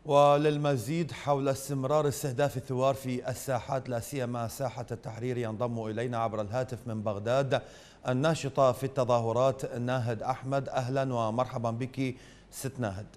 وللمزيد حول استمرار استهداف الثوار في الساحات لا سيما ساحة التحرير ينضم إلينا عبر الهاتف من بغداد الناشطة في التظاهرات ناهد أحمد. أهلا ومرحبا بك ست ناهد.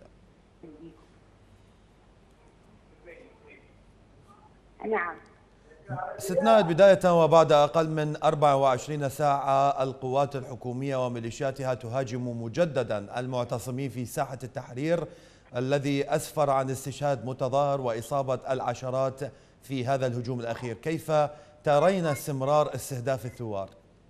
نعم ست ناهد، بداية وبعد أقل من 24 ساعة القوات الحكومية وميليشياتها تهاجم مجددا المعتصمين في ساحة التحرير الذي أسفر عن استشهاد متظاهر وإصابة العشرات في هذا الهجوم الأخير. كيف ترين استمرار استهداف الثوار؟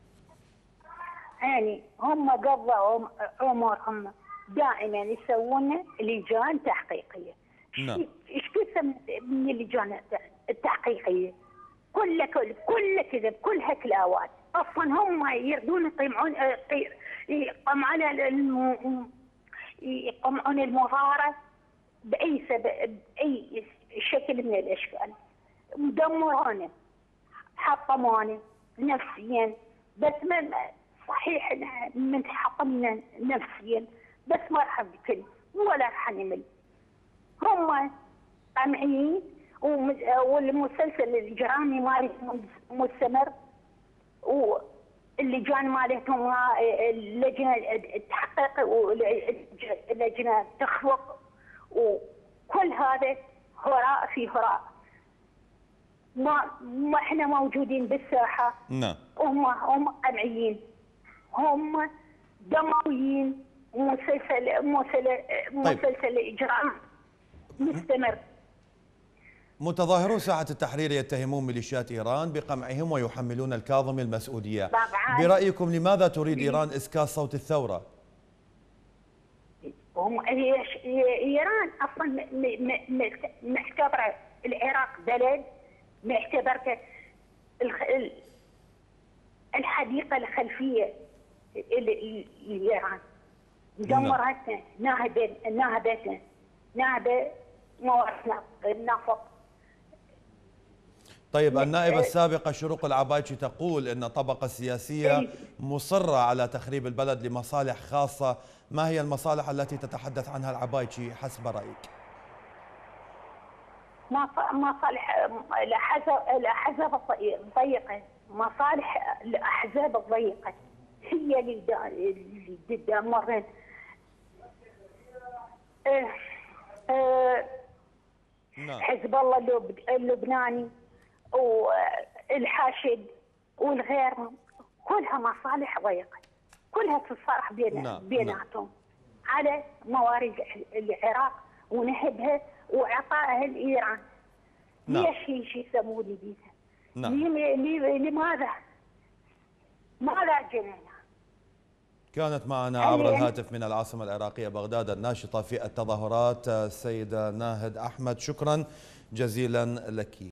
يعني هم قضوا عمرهم دائما يسوون لجان تحقيقيه. نعم. ايش كثر من اللجان التحقيقيه؟ كلها كذب، كلها كلاوات. اصلا هم يردون يقمعون المظاهره باي سبب، باي شكل من الاشكال. مدمرونه، حطمونه نفسيا. بس صحيح من حطمنا نفسيا، بس ما راح نقتل ولا راح نمل. هم قمعيين، والمسلسل الإجرامي مالتهم مستمر، واللجان مالتهم اللجنة تحقق واللجنة تخفق، وكل هذا هراء في هراء. ما احنا موجودين بالساحة. نعم. هم قمعيين، هم دمويين. مسلسل إجرام مستمر. متظاهرو ساحة التحرير يتهمون ميليشيات إيران بقمعهم ويحملون الكاظمي المسؤولية. طبعا. برأيكم لماذا تريد إيران إسكات صوت الثورة؟ إيران أصلا معتبرة العراق بلد، معتبرته الحديقة الخلفية لإيران. دمرتنا، نهبتنا، نهب موارد النفط. طيب، النائبة السابقة شروق العبايشي تقول أن الطبقة السياسية مصرة على تخريب البلد لمصالح خاصة. ما هي المصالح التي تتحدث عنها العبايشي حسب رأيك؟ مصالح الأحزاب الضيقة، مصالح الأحزاب الضيقة هي اللي تدمرن. حزب الله اللبناني والحاشد والغير، كلها مصالح ضيقة، كلها تتصارح بيناتهم على موارد العراق ونهبها وعطائها لإيران. ليش يسمون بيها؟ لماذا؟ ماذا جنينا؟ كانت معنا عبر الهاتف من العاصمة العراقية بغداد الناشطة في التظاهرات السيدة ناهد أحمد. شكرا جزيلا لك.